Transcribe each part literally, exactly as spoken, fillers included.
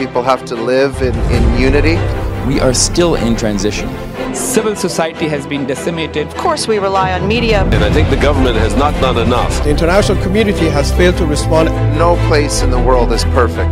people have to live in, in unity. We are still in transition. Civil society has been decimated. Of course, we rely on media. And I think the government has not done enough. The international community has failed to respond. No place in the world is perfect.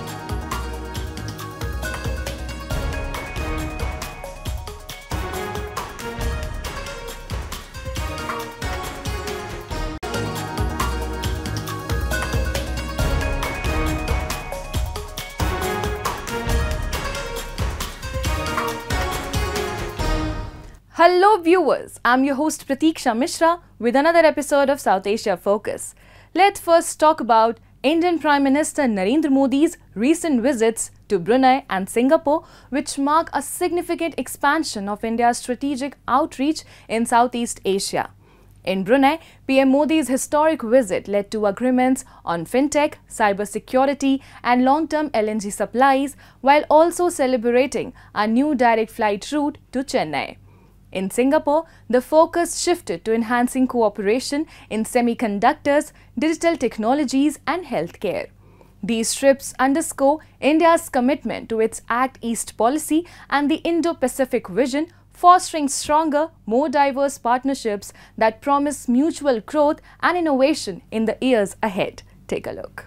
Hello viewers, I'm your host Pratiksha Mishra with another episode of South Asia Focus. Let's first talk about Indian Prime Minister Narendra Modi's recent visits to Brunei and Singapore, which mark a significant expansion of India's strategic outreach in Southeast Asia. In Brunei, P M Modi's historic visit led to agreements on fintech, cybersecurity and long-term L N G supplies, while also celebrating a new direct flight route to Chennai. In Singapore, the focus shifted to enhancing cooperation in semiconductors, digital technologies and healthcare. These trips underscore India's commitment to its Act East policy and the Indo-Pacific vision, fostering stronger, more diverse partnerships that promise mutual growth and innovation in the years ahead. Take a look.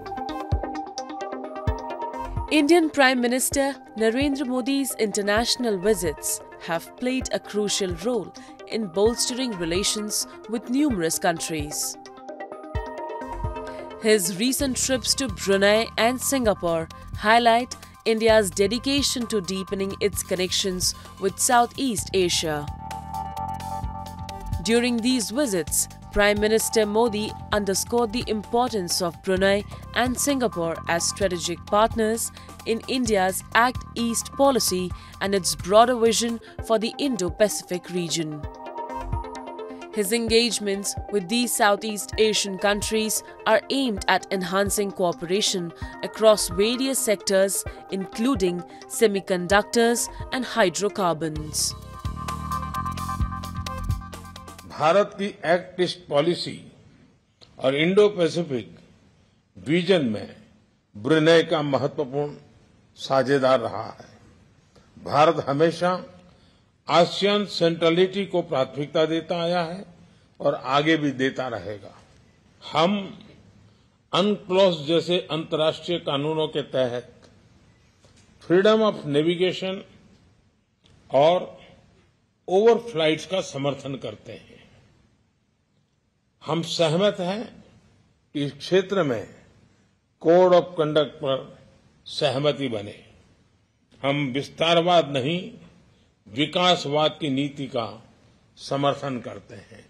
Indian Prime Minister Narendra Modi's international visits have played a crucial role in bolstering relations with numerous countries. His recent trips to Brunei and Singapore highlight India's dedication to deepening its connections with Southeast Asia. During these visits, Prime Minister Modi underscored the importance of Brunei and Singapore as strategic partners in India's Act East policy and its broader vision for the Indo-Pacific region. His engagements with these Southeast Asian countries are aimed at enhancing cooperation across various sectors, including semiconductors and hydrocarbons. Bharat की act east policy और Indo Pacific vision में Brunei का महत्वपूर्ण साझेदार रहा है। भारत हमेशा ASEAN centrality को प्राथमिकता देता आया है और आगे भी देता रहेगा। हम अनक्लोज जैसे अंतर्राष्ट्रीय कानूनों के तहत फ्रीडम ऑफ नेविगेशन और ओवरफ्लाइट्स का समर्थन करते हैं। हम सहमत हैं कि इस क्षेत्र में कोड ऑफ कंडक्ट पर सहमति बने। हम विस्तारवाद नहीं, विकासवाद की नीति का समर्थन करते हैं।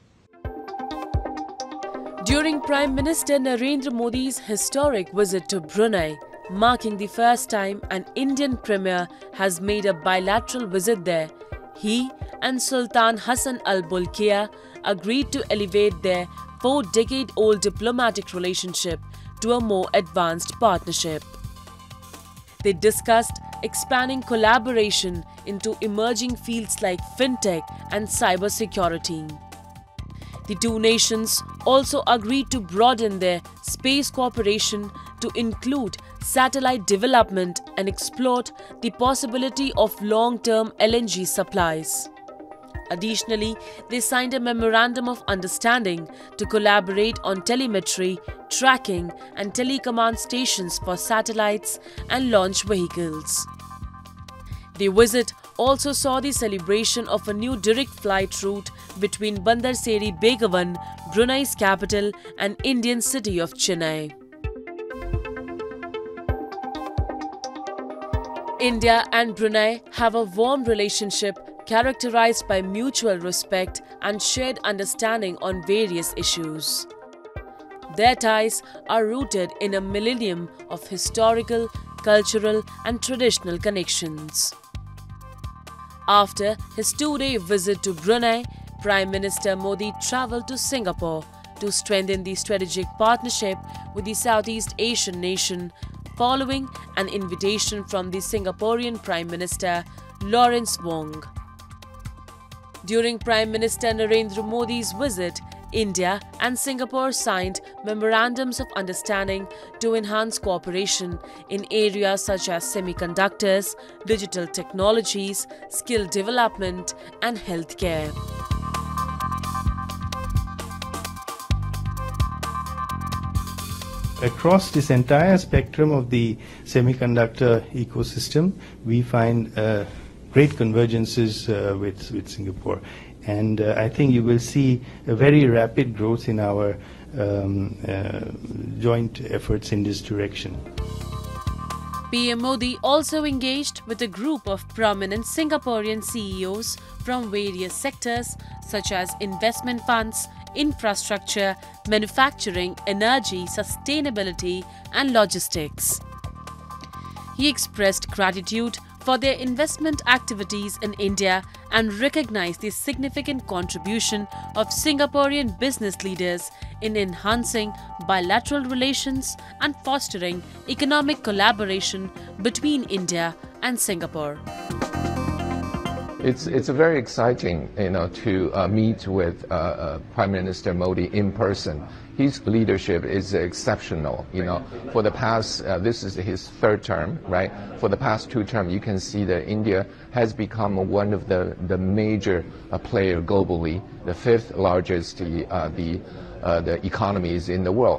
During Prime Minister Narendra Modi's historic visit to Brunei, marking the first time an Indian premier has made a bilateral visit there, he and Sultan Hassan Al Bolkiah agreed to elevate their four-decade-old diplomatic relationship to a more advanced partnership. They discussed expanding collaboration into emerging fields like fintech and cybersecurity. The two nations also agreed to broaden their space cooperation to include satellite development and explored the possibility of long-term L N G supplies. Additionally, they signed a memorandum of understanding to collaborate on telemetry, tracking and telecommand stations for satellites and launch vehicles. The visit also saw the celebration of a new direct flight route between Bandar Seri Begawan, Brunei's capital, and Indian city of Chennai. India and Brunei have a warm relationship characterized by mutual respect and shared understanding on various issues. Their ties are rooted in a millennium of historical, cultural, and traditional connections. After his two-day visit to Brunei, Prime Minister Modi travelled to Singapore to strengthen the strategic partnership with the Southeast Asian nation, following an invitation from the Singaporean Prime Minister Lawrence Wong. During Prime Minister Narendra Modi's visit, India and Singapore signed memorandums of understanding to enhance cooperation in areas such as semiconductors, digital technologies, skill development, and healthcare. Across this entire spectrum of the semiconductor ecosystem, we find uh, great convergences uh, with, with Singapore. And uh, I think you will see a very rapid growth in our um, uh, joint efforts in this direction. P M Modi also engaged with a group of prominent Singaporean C E Os from various sectors such as investment funds, infrastructure, manufacturing, energy, sustainability, and logistics. He expressed gratitude for their investment activities in India and recognized the significant contribution of Singaporean business leaders in enhancing bilateral relations and fostering economic collaboration between India and Singapore. It's it's very exciting, you know, to uh, meet with uh, uh, Prime Minister Modi in person. His leadership is exceptional. You know, for the past, uh, this is his third term, right? For the past two terms, you can see that India has become one of the the major uh, player globally, the fifth largest the uh, the uh, the economies in the world.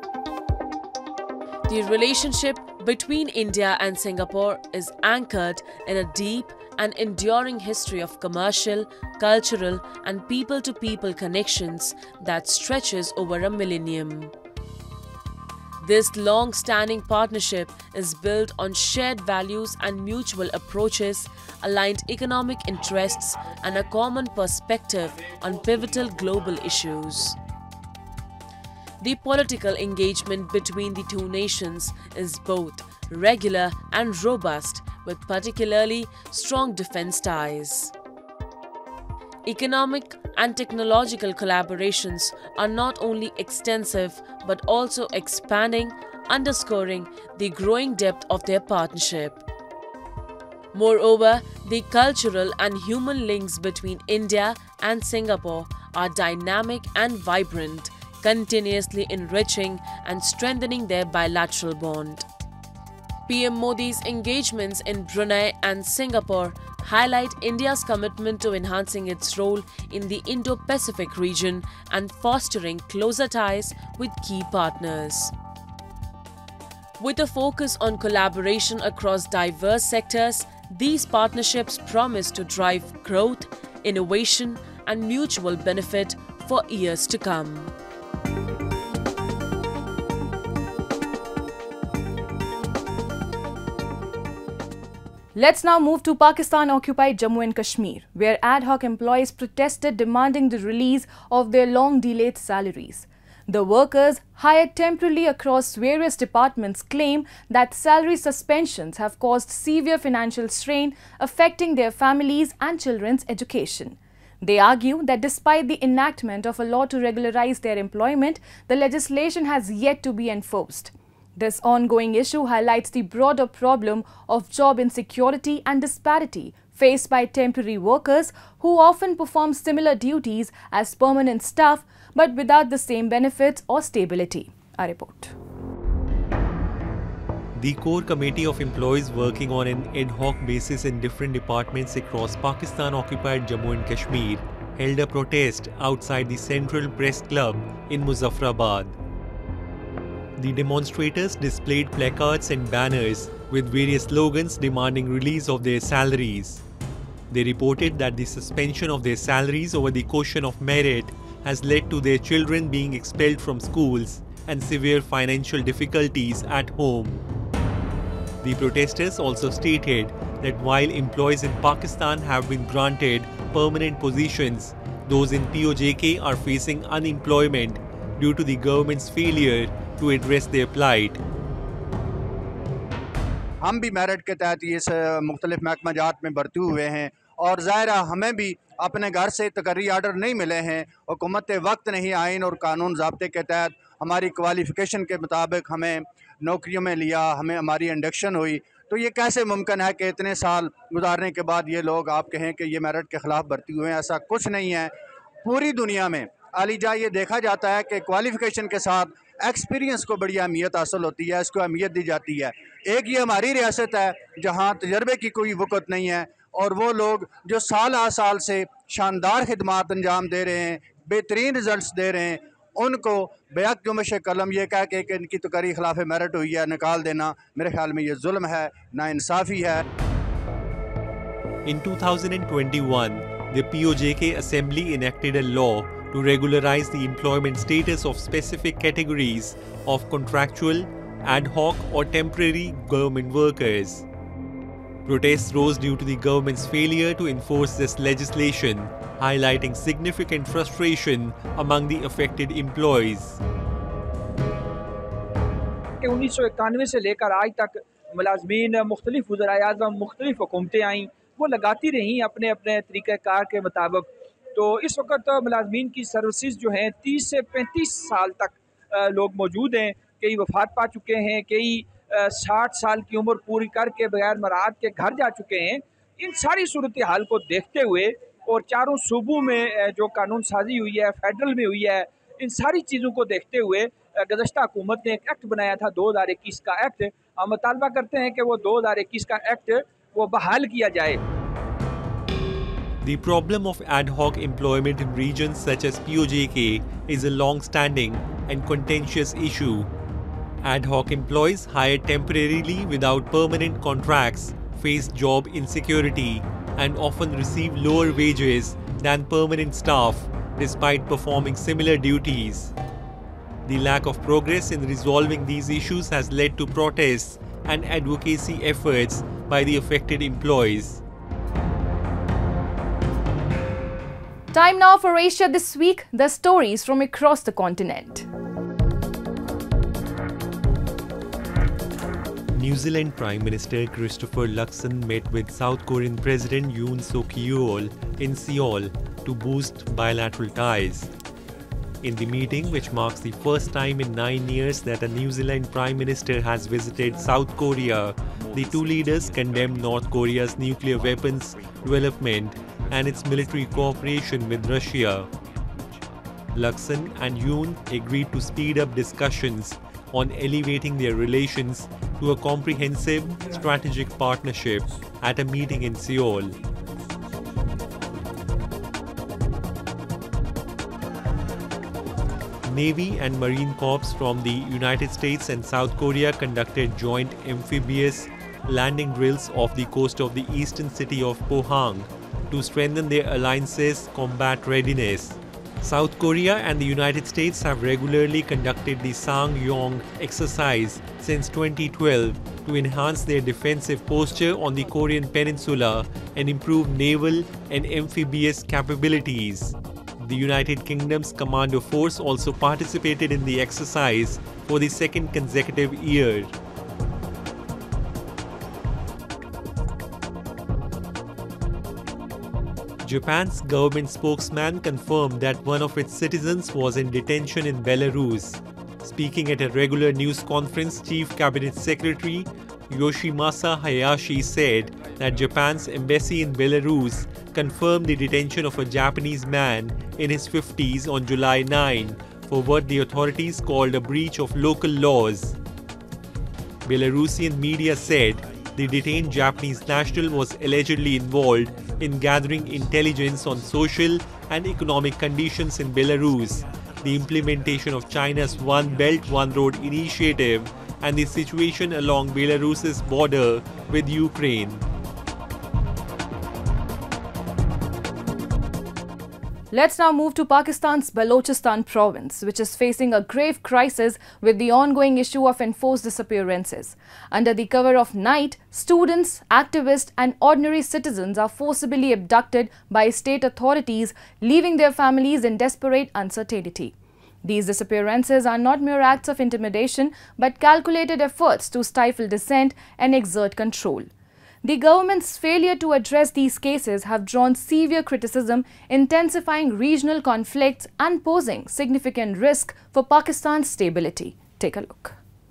The relationship between India and Singapore is anchored in a deep and enduring history of commercial, cultural, and people-to-people connections that stretches over a millennium. This long-standing partnership is built on shared values and mutual approaches, aligned economic interests, and a common perspective on pivotal global issues. The political engagement between the two nations is both regular and robust, with particularly strong defense ties. Economic and technological collaborations are not only extensive but also expanding, underscoring the growing depth of their partnership. Moreover, the cultural and human links between India and Singapore are dynamic and vibrant, continuously enriching and strengthening their bilateral bond. P M Modi's engagements in Brunei and Singapore highlight India's commitment to enhancing its role in the Indo-Pacific region and fostering closer ties with key partners. With a focus on collaboration across diverse sectors, these partnerships promise to drive growth, innovation, and mutual benefit for years to come. Let's now move to Pakistan-occupied Jammu and Kashmir, where ad hoc employees protested demanding the release of their long-delayed salaries. The workers, hired temporarily across various departments, claim that salary suspensions have caused severe financial strain, affecting their families and children's education. They argue that despite the enactment of a law to regularize their employment, the legislation has yet to be enforced. This ongoing issue highlights the broader problem of job insecurity and disparity faced by temporary workers who often perform similar duties as permanent staff but without the same benefits or stability. A report. The core committee of employees working on an ad hoc basis in different departments across Pakistan-occupied Jammu and Kashmir held a protest outside the Central Press Club in Muzaffarabad. The demonstrators displayed placards and banners with various slogans demanding release of their salaries. They reported that the suspension of their salaries over the question of merit has led to their children being expelled from schools and severe financial difficulties at home. The protesters also stated that while employees in Pakistan have been granted permanent positions, those in P O J K are facing unemployment due to the government's failure to address their plight. हम भी merit के तहत ये मुख्तलिफ महकमा जात में भर्ती हुए हैं और ज़ाहिर है हमें भी अपने घर से तकर्री आर्डर नहीं मिले हैं। हुकूमत वक्त नहीं आइन और कानून ज़ाब्ते के तहत हमारी क्वालिफ़िकेशन के मुताबिक हमें नौकरियों में लिया, हमें हमारी इंडक्शन हुई। तो ये कैसे मुमकिन है कि इतने साल गुजारने के बाद ये लोग आप कहें कि ये मेरिट के ख़िलाफ़ भर्ती हुए हैं? ऐसा कुछ नहीं है। पूरी दुनिया में आलिजा ये देखा जाता है कि क्वालिफ़िकेशन के साथ एक्सपीरियंस को बड़ी अहमियत हासिल होती है, इसको अहमियत दी जाती है। एक ये हमारी रियासत है जहाँ तजर्बे की कोई वक़्त नहीं है और वो लोग जो साल आ साल से शानदार खिदमात अंजाम दे रहे हैं, बेहतरीन रिज़ल्ट्स दे रहे हैं, उनको बेहक जुम्मश कलम ये कह के कि इनकी तकरीर खिलाफ मेरिट हुई है निकाल देना, मेरे ख्याल में ये जुल्म है, नाइंसाफ़ी है। In two thousand twenty-one, the P O J K Assembly enacted a law to regularize the employment status of specific categories of contractual, ad hoc or temporary government workers. Protests rose due to the government's failure to enforce this legislation, highlighting significant frustration among the affected employees. उन्नीस सौ इक्यानवे से लेकर आज तक मुलाजमीन मुख्तलिफ वज़राए-ए-आज़म मुख्तलिफ हुकूमतें आईं, वो लगाती रहीं अपने अपने तरीक़ाकार के मुताबिक। तो इस वक्त मुलाजमीन की सर्विसेज जो हैं तीस से पैंतीस साल तक लोग मौजूद हैं, कई वफ़ात पा चुके हैं, कई साठ साल की उम्र पूरी करके बगैर मराद के घर जा चुके हैं। इन सारी सूरत हाल को देखते हुए और चारों सूबों में जो कानून साजी हुई है, फेडरल में हुई है, इन सारी चीज़ों को देखते हुए गुज़श्ता हुकूमत ने एक एक्ट बनाया था दो हज़ार इक्कीस का एक्ट। हम मुतालबा करते हैं कि वो दो हज़ार इक्कीस का एक्ट वो बहाल किया जाए। The problem of ad hoc employment in regions such as P O J K is a long-standing and contentious issue. Ad hoc employees hired temporarily without permanent contracts face job insecurity and often receive lower wages than permanent staff despite performing similar duties. The lack of progress in resolving these issues has led to protests and advocacy efforts by the affected employees. Time now for Asia This Week, the stories from across the continent. New Zealand Prime Minister Christopher Luxon met with South Korean President Yoon Suk Yeol in Seoul to boost bilateral ties. In the meeting, which marks the first time in nine years that a New Zealand Prime Minister has visited South Korea, the two leaders condemned North Korea's nuclear weapons development and its military cooperation with Russia. Luxon and Yoon agreed to speed up discussions on elevating their relations to a comprehensive strategic partnership at a meeting in Seoul. Navy and Marine Corps from the United States and South Korea conducted joint amphibious landing drills off the coast of the eastern city of Pohang to strengthen their alliance's combat readiness. South Korea and the United States have regularly conducted the Sang-yong exercise since twenty twelve to enhance their defensive posture on the Korean peninsula and improve naval and amphibious capabilities. The United Kingdom's Commando Force also participated in the exercise for the second consecutive year. Japan's government spokesman confirmed that one of its citizens was in detention in Belarus. Speaking at a regular news conference, Chief Cabinet Secretary Yoshimasa Hayashi said that Japan's embassy in Belarus confirmed the detention of a Japanese man in his fifties on July ninth for what the authorities called a breach of local laws. Belarusian media said the detained Japanese national was allegedly involved in gathering intelligence on social and economic conditions in Belarus, the implementation of China's One Belt, One Road initiative, and the situation along Belarus's border with Ukraine. Let's now move to Pakistan's Balochistan province, which is facing a grave crisis with the ongoing issue of enforced disappearances. Under the cover of night, students, activists and ordinary citizens are forcibly abducted by state authorities, leaving their families in desperate uncertainty. These disappearances are not mere acts of intimidation, but calculated efforts to stifle dissent and exert control. The government's failure to address these cases have drawn severe criticism, intensifying regional conflicts and posing significant risk for Pakistan's stability. Take a look.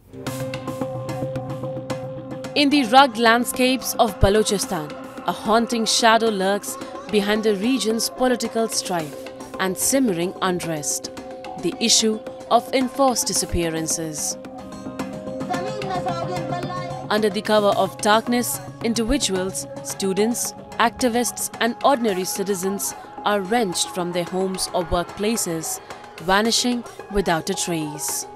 In the rugged landscapes of Balochistan, a haunting shadow lurks behind the region's political strife. and simmering unrest. The issue of enforced disappearances. Under the cover of darkness, individuals, students, activists and ordinary citizens are wrenched from their homes or workplaces, vanishing without a trace.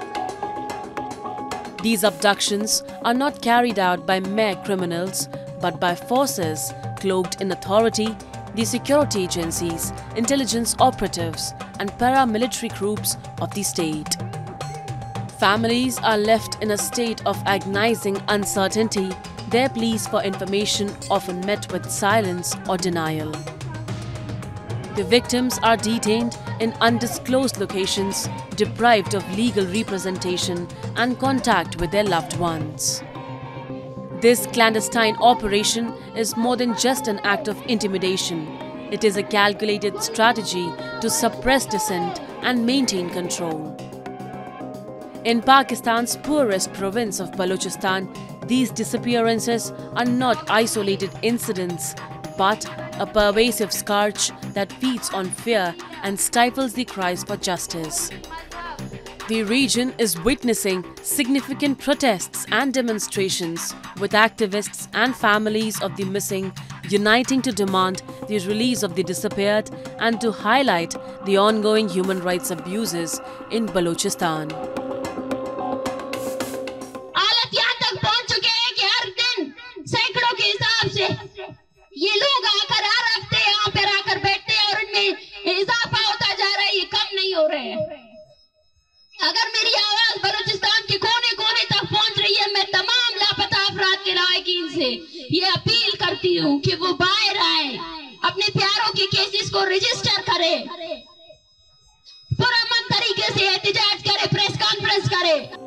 These abductions are not carried out by mere criminals, but by forces cloaked in authority, the security agencies, intelligence operatives and paramilitary groups of the state. Families are left in a state of agonizing uncertainty, their pleas for information often met with silence or denial. The victims are detained in undisclosed locations, deprived of legal representation and contact with their loved ones. This clandestine operation is more than just an act of intimidation. It is a calculated strategy to suppress dissent and maintain control. In Pakistan's poorest province of Balochistan, these disappearances are not isolated incidents, but a pervasive scourge that feeds on fear and stifles the cries for justice. The region is witnessing significant protests and demonstrations, with activists and families of the missing uniting to demand the release of the disappeared and to highlight the ongoing human rights abuses in Balochistan. ये लोग आकर हर हफ्ते यहाँ पर आकर बैठते हैं और इनमें इजाफा होता जा रहा है, ये कम नहीं हो रहे हैं। अगर मेरी आवाज बलूचिस्तान के कोने कोने तक पहुंच रही है, मैं तमाम लापता अफराद के लायकीन से ये अपील करती हूँ कि वो बाहर आए, अपने प्यारों के केसेस को रजिस्टर करे, पुरअमन तरीके से एहतजाज करे, प्रेस कॉन्फ्रेंस करे।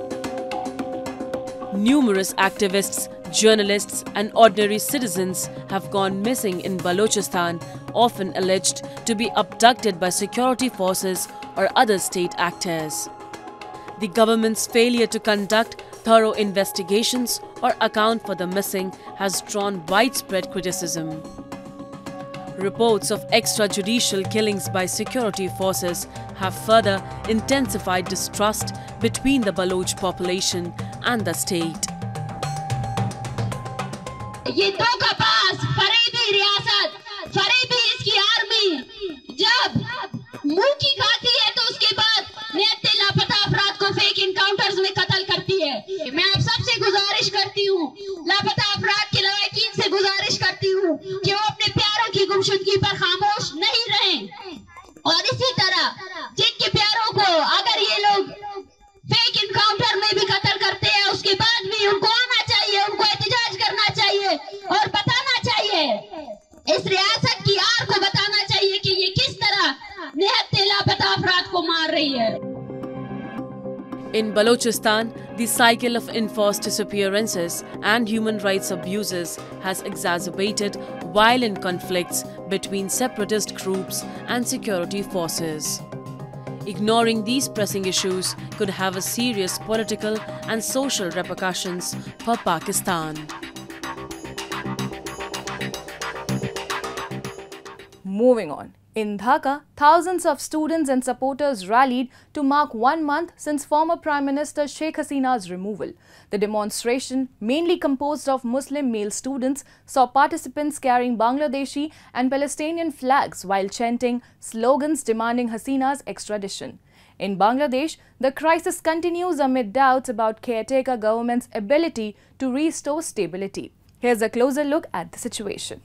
Numerous activists, journalists and ordinary citizens have gone missing in Balochistan, often alleged to be abducted by security forces or other state actors. The government's failure to conduct thorough investigations or account for the missing has drawn widespread criticism. Reports of extrajudicial killings by security forces have further intensified distrust between the Baloch population and the state. ये दो का पास फरेबी रियासत, फरेबी इसकी army जब मुंह की खाती है तो उसके बाद नियत लापता अफराद को फेक इनकाउंटर्स में कत्ल करती है। मैं आप सबसे गुजारिश करती हूँ, लापता अफराद के लवाकिन से गुजारिश करती हूँ कि वो अपने प्यारों की गुमशुदगी पर खामोश नहीं रहें, और इसी तरह जिनके प्यारों को अगर ये लोग फेक इनकाउंटर में भी कत्ल करते हैं, उसके बाद भी उनको आना चाहिए, उनको एहतजाज करना चाहिए और बताना चाहिए, इस रियासत की आर को बताना चाहिए कि ये किस तरह निहत्ते लापता अफराद को मार रही है। In Balochistan, the cycle of enforced disappearances and human rights abuses has exacerbated violent conflicts between separatist groups and security forces. Ignoring these pressing issues could have a serious political and social repercussions for Pakistan. Moving on. In Dhaka, thousands of students and supporters rallied to mark one month since former Prime Minister Sheikh Hasina's removal. The demonstration, mainly composed of Muslim male students, saw participants carrying Bangladeshi and Palestinian flags while chanting slogans demanding Hasina's extradition. In Bangladesh, the crisis continues amid doubts about caretaker government's ability to restore stability. Here's a closer look at the situation.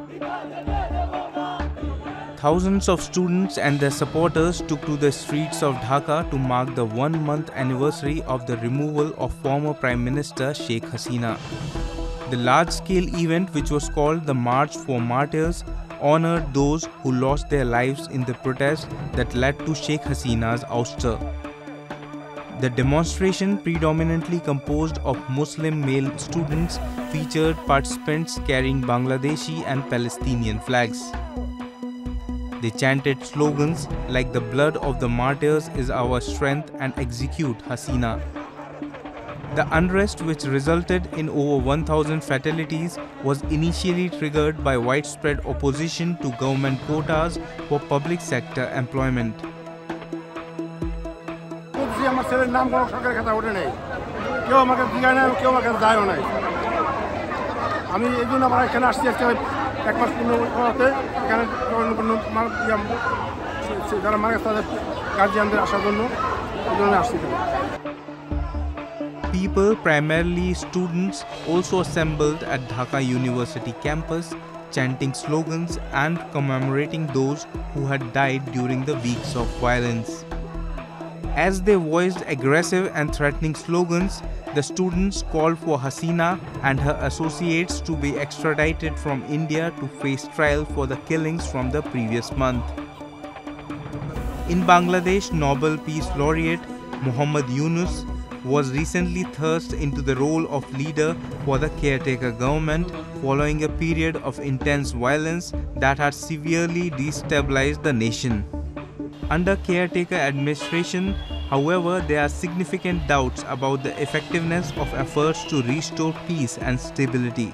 Thousands of students and their supporters took to the streets of Dhaka to mark the one-month anniversary of the removal of former Prime Minister Sheikh Hasina. The large-scale event, which was called the March for Martyrs, honored those who lost their lives in the protest that led to Sheikh Hasina's ouster. The demonstration, predominantly composed of Muslim male students, featured participants carrying Bangladeshi and Palestinian flags. They chanted slogans like "The blood of the martyrs is our strength" and "Execute Hasina." The unrest, which resulted in over one thousand fatalities, was initially triggered by widespread opposition to government quotas for public sector employment. People, primarily students, also assembled at Dhaka University campus, chanting slogans and commemorating those who had died during the weeks of violence. As they voiced aggressive and threatening slogans, the students called for Hasina and her associates to be extradited from India to face trial for the killings from the previous month. In Bangladesh, Nobel Peace Laureate Muhammad Yunus was recently thrust into the role of leader for the caretaker government following a period of intense violence that had severely destabilized the nation. Under caretaker administration, however, there are significant doubts about the effectiveness of efforts to restore peace and stability.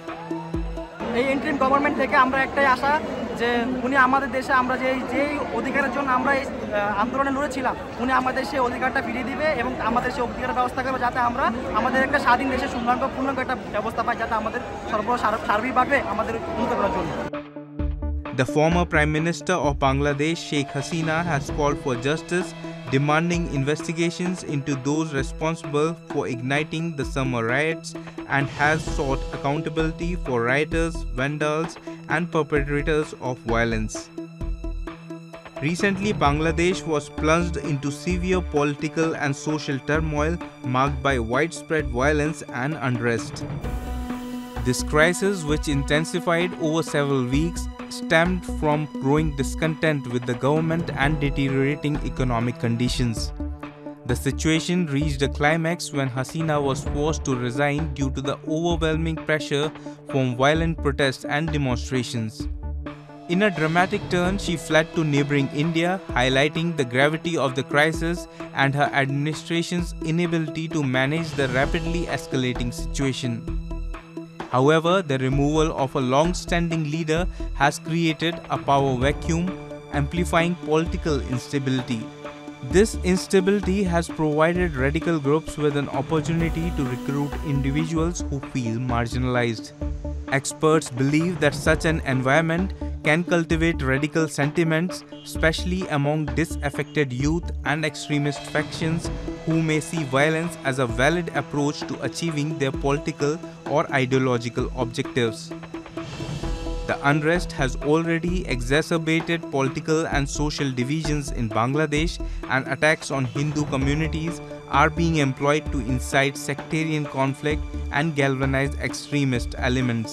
এই interim government থেকে আমরা একটাই আশা যে উনি আমাদের দেশে আমরা যে যে অধিকারের জন্য আমরা এই আন্দোলনে লড়েছিলাম উনি আমাদের সেই অধিকারটা ফিরিয়ে দিবে এবং আমাদের সেই অধিকারের ব্যবস্থা করবে যাতে আমরা আমাদের একটা স্বাধীন দেশে সুন্দর পূর্ণ একটা ব্যবস্থা পাই যাতে আমাদের সর্ব সার্বিকভাবে আমাদের উন্নত করার জন্য। The former Prime Minister of Bangladesh, Sheikh Hasina, has called for justice, demanding investigations into those responsible for igniting the summer riots, and has sought accountability for rioters, vandals, and perpetrators of violence. Recently, Bangladesh was plunged into severe political and social turmoil marked by widespread violence and unrest. This crisis, which intensified over several weeks, stemmed from growing discontent with the government and deteriorating economic conditions. The situation reached a climax when Hasina was forced to resign due to the overwhelming pressure from violent protests and demonstrations. In a dramatic turn, she fled to neighboring India, highlighting the gravity of the crisis and her administration's inability to manage the rapidly escalating situation. However, the removal of a long-standing leader has created a power vacuum, amplifying political instability. This instability has provided radical groups with an opportunity to recruit individuals who feel marginalized. Experts believe that such an environment can cultivate radical sentiments, especially among disaffected youth and extremist factions who may see violence as a valid approach to achieving their political or ideological objectives. The unrest has already exacerbated political and social divisions in Bangladesh, and attacks on Hindu communities are being employed to incite sectarian conflict and galvanize extremist elements.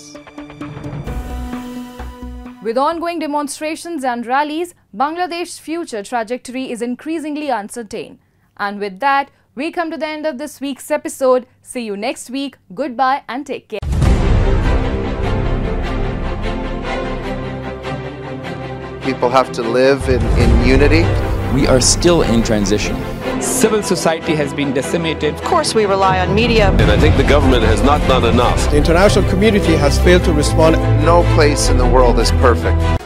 With ongoing demonstrations and rallies, Bangladesh's future trajectory is increasingly uncertain. And with that, we come to the end of this week's episode. See you next week. Goodbye and take care. People have to live in, in unity. We are still in transition. Civil society has been decimated. Of course, we rely on media. And I think the government has not done enough. The international community has failed to respond. No place in the world is perfect.